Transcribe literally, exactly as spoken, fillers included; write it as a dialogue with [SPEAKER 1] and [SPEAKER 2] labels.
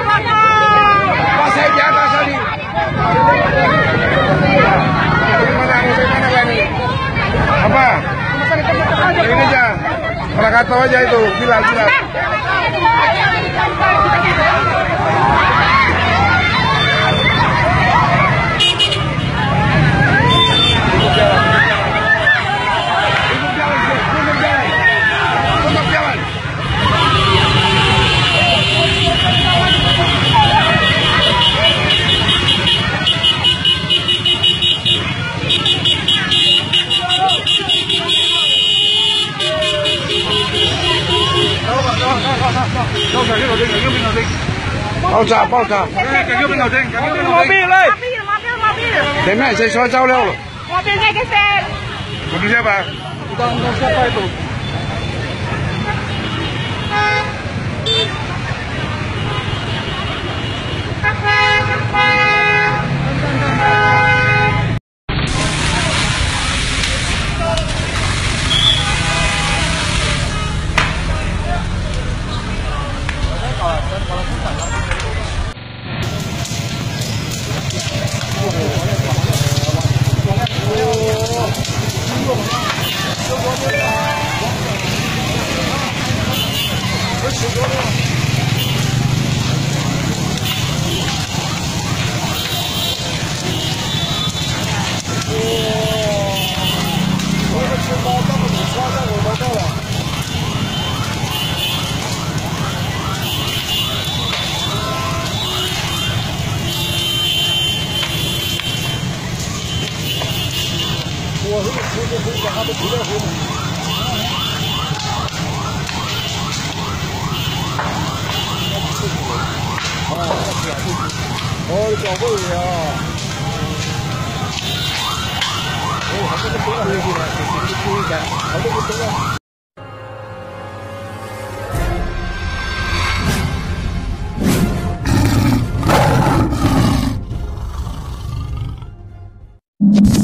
[SPEAKER 1] Pas di atas tadi. Bagaimana? Bagaimana ini? Apa? Ini aja. Krakatau aja itu. Bilang, bilang.爆炸爆炸！mobil mobil mobil. Demi saya soal jauh lewat.
[SPEAKER 2] Mobilnya geser.
[SPEAKER 1] Mobil siapa?
[SPEAKER 3] Bukan siapa itu?我是直接回家，他们直接回来。哦，你搞过呀？哦，还是个多回去了，就是注意点，还是个多。
[SPEAKER 4] You